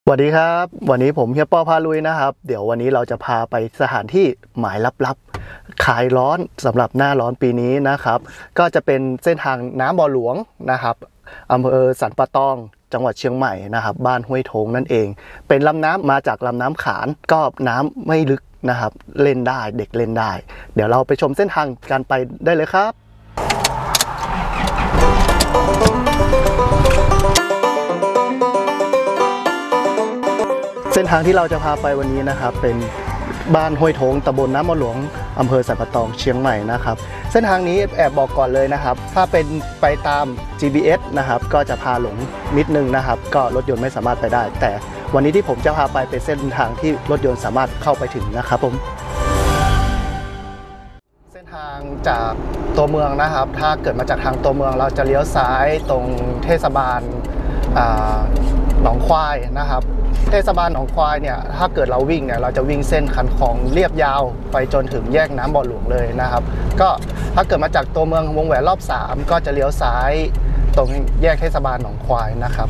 สวัสดีครับวันนี้ผมเฮียป้อพาลุยนะครับเดี๋ยววันนี้เราจะพาไปสถานที่หมายลับๆคลายร้อนสำหรับหน้าร้อนปีนี้นะครับก็จะเป็นเส้นทางน้ำบ่อหลวงนะครับอำเภอสันป่าตองจังหวัดเชียงใหม่นะครับบ้านห้วยโถงนั่นเองเป็นลำน้ำมาจากลำน้ำขานก็น้ำไม่ลึกนะครับเล่นได้เด็กเล่นได้เดี๋ยวเราไปชมเส้นทางการไปได้เลยครับเส้นทางที่เราจะพาไปวันนี้นะครับเป็นบ้านห้วยโถงตำบลน้ำบ่อหลวงอำเภอสันป่าตองเชียงใหม่นะครับเส้นทางนี้แอบบอกก่อนเลยนะครับถ้าเป็นไปตาม GPS นะครับก็จะพาหลงนิดนึงนะครับก็รถยนต์ไม่สามารถไปได้แต่วันนี้ที่ผมจะพาไปเป็นเส้นทางที่รถยนต์สามารถเข้าไปถึงนะครับผมเส้นทางจากตัวเมืองนะครับถ้าเกิดมาจากทางตัวเมืองเราจะเลี้ยวซ้ายตรงเทศบาลหนองควายนะครับเทศบาลหนองควายเนี่ยถ้าเกิดเราวิ่งเนี่ยเราจะวิ่งเส้นคันคลองเรียบยาวไปจนถึงแยกน้ำบ่อหลวงเลยนะครับก็ถ้าเกิดมาจากตัวเมืองวงแหวนรอบ3ก็จะเลี้ยวซ้ายตรงแยกเทศบาลหนองควายนะครับ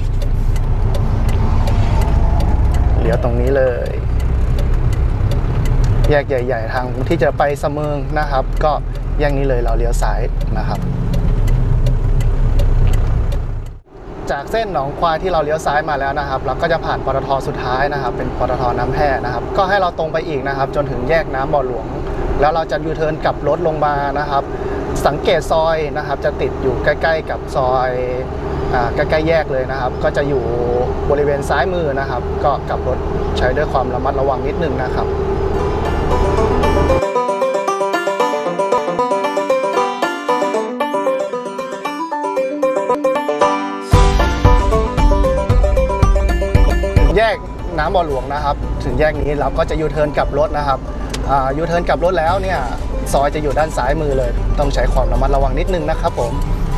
เลี้ยวตรงนี้เลยแยกใหญ่ๆทางที่จะไปเสมิงนะครับก็แยกนี้เลยเราเลี้ยวซ้ายนะครับจากเส้นหนองควายที่เราเลี้ยวซ้ายมาแล้วนะครับเราก็จะผ่านปตท.สุดท้ายนะครับเป็นปตท.น้ำแพร่นะครับก็ให้เราตรงไปอีกนะครับจนถึงแยกน้ำบ่อหลวงแล้วเราจะยูเทิร์นกลับรถลงมานะครับสังเกตซอยนะครับจะติดอยู่ใกล้ๆกับซอยใกล้ๆแยกเลยนะครับก็จะอยู่บริเวณซ้ายมือนะครับก็กลับรถใช้ด้วยความระมัดระวังนิดนึงนะครับแยกน้ำบ่อหลวงนะครับถึงแยกนี้เราก็จะยูเทิร์นกลับรถนะครับยูเทิร์นกลับรถแล้วเนี่ยซอยจะอยู่ด้านซ้ายมือเลยต้องใช้ความระมัดระวังนิดนึงนะครับผม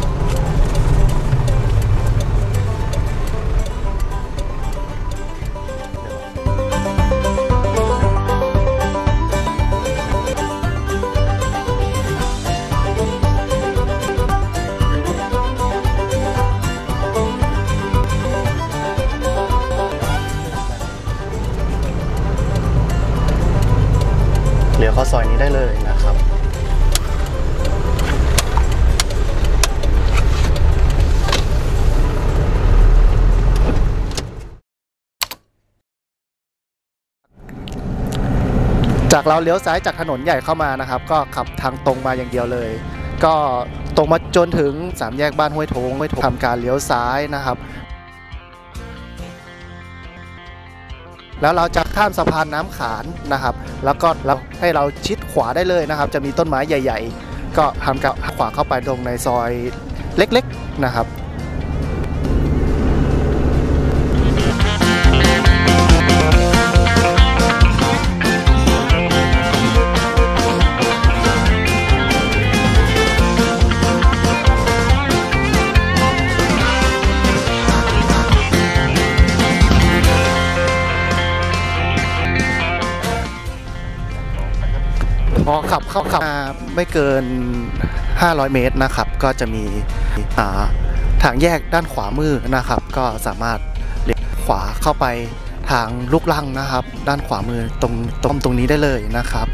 เลี้ยวเข้าซอยนี้ได้เลยนะครับจากเราเลี้ยวซ้ายจากถนนใหญ่เข้ามานะครับก็ขับทางตรงมาอย่างเดียวเลยก็ตรงมาจนถึง3แยกบ้านห้วยโถงทำการเลี้ยวซ้ายนะครับแล้วเราจะข้ามสะพานน้ำขานนะครับแล้วก็ให้เราชิดขวาได้เลยนะครับจะมีต้นไม้ใหญ่ๆก็ทำกับขวาเข้าไปตรงในซอยเล็กๆนะครับพอขับมาไม่เกิน500เมตรนะครับก็จะมีทางแยกด้านขวามือนะครับก็สามารถเลี้ยวขวาเข้าไปทางลูกลังนะครับด้านขวามือตรงนี้ได้เลยนะครับ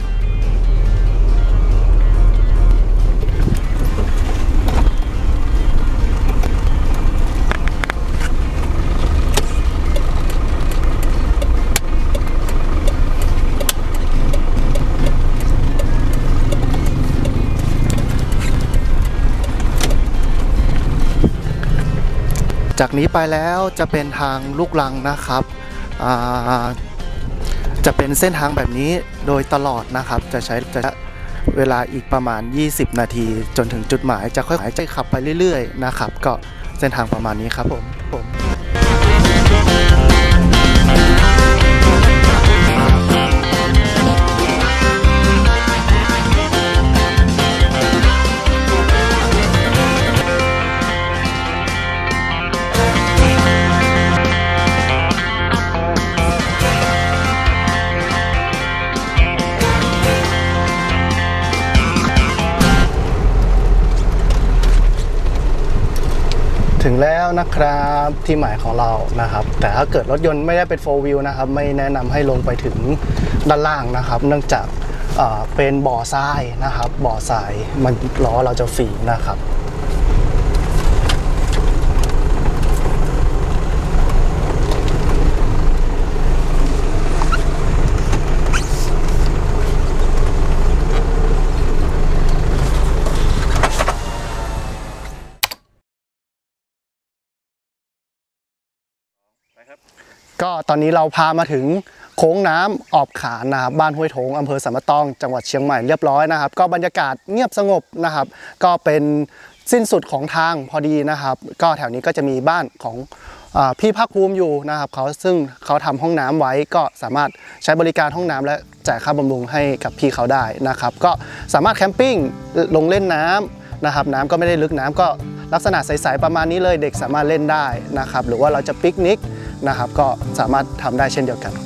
จากนี้ไปแล้วจะเป็นทางลูกลังนะครับจะเป็นเส้นทางแบบนี้โดยตลอดนะครับจะใช้เวลาอีกประมาณ20นาทีจนถึงจุดหมายจะค่อยๆขับไปเรื่อยๆนะครับก็เส้นทางประมาณนี้ครับผมถึงแล้วนะครับที่หมายของเรานะครับแต่ถ้าเกิดรถยนต์ไม่ได้เป็น 4 wheel นะครับไม่แนะนำให้ลงไปถึงด้านล่างนะครับเนื่องจากเป็นบ่อทรายนะครับบ่อทรายมันล้อเราจะฝีนะครับก็ตอนนี้เราพามาถึงโค้งน้ำออบขานนะครับบ้านห้วยโถงอำเภอสัมมะตองจังหวัดเชียงใหม่เรียบร้อยนะครับก็บรรยากาศเงียบสงบนะครับก็เป็นสิ้นสุดของทางพอดีนะครับก็แถวนี้ก็จะมีบ้านของพี่ภาคภูมิอยู่นะครับซึ่งเขาทำห้องน้ำไว้ก็สามารถใช้บริการห้องน้ำและจ่ายค่าบำรุงให้กับพี่เขาได้นะครับก็สามารถแคมปิ้งลงเล่นน้ำนะครับน้ำก็ไม่ได้ลึกน้ำก็ลักษณะใสๆประมาณนี้เลยเด็กสามารถเล่นได้นะครับหรือว่าเราจะปิกนิกนะครับก็สามารถทำได้เช่นเดียวกัน